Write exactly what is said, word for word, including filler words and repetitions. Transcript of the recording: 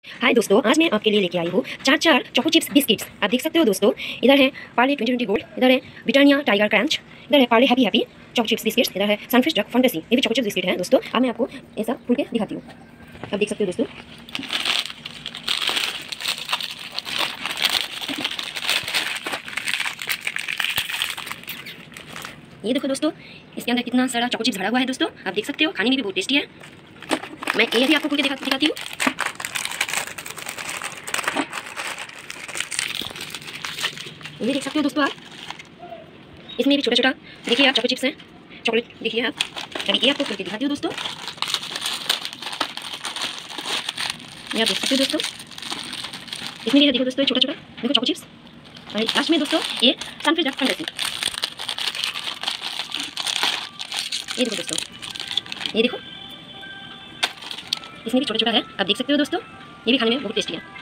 हाय दोस्तों, आज मैं आपके लिए लेके आई हूँ चार चार चोको चिप्स बिस्किट्स। आप देख सकते हो दोस्तों, इधर है पार्ले ट्वेंटी ट्वेंटी गोल्ड, इधर है ब्रिटानिया टाइगर क्रंच, इधर है Parle happy happy choco chips biscuits, इधर है सनफिश डक फंटेसी। ये भी चोको चिप्स बिस्किट है दोस्तों। अब मैं आपको ऐसा खुल के दिखाती हूँ। आप देख सकते हो दोस्तों, ये देखो दोस्तों, इसके अंदर कितना सारा चोको चिप्स भरा हुआ है दोस्तों। आप देख सकते हो, खाने में भी बहुत टेस्टी है। मैं ये भी आपको खुल के दिखा दिखाती हूँ। ये देख सकते हो दोस्तों आप, इसमें भी छोटा छोटा देखिए आप चोको चिप्स हैं, चॉकलेट देखिए आप। अभी ये आपको खुल के दिखाती हूँ दोस्तों। ये आप देख सकते हो दोस्तों, इसमें भी देखो दोस्तों छोटा छोटा देखो चोको चिप्स। और लास्ट में दोस्तों ये सनफिश डक फंटेसी। ये देखो दोस्तों, ये देखो, इसमें भी छोटा छोटा है। आप देख सकते हो दोस्तों, ये भी खाने में बहुत टेस्टी है।